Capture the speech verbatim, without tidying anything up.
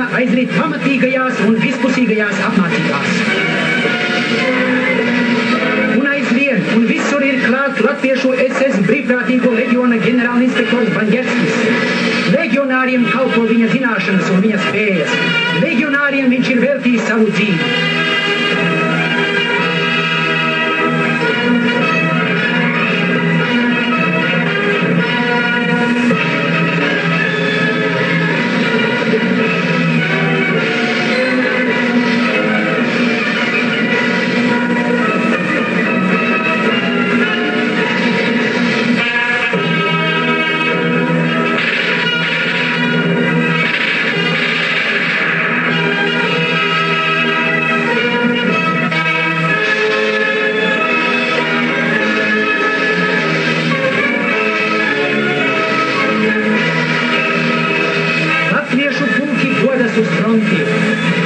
Leģiona aizrīt pamatīgajās un vispusīgajās apmācībās. Un aizvien, un visur ir klāts latviešu es es brīvprātīgo leģiona ģenerālinspektors Baņģerskis. Leģionāriem kalpo viņa zināšanas un viņa spējas. Leģionāriem viņš ir veltījis savu dzīvi. Latviešu pulki dodas uz fronti.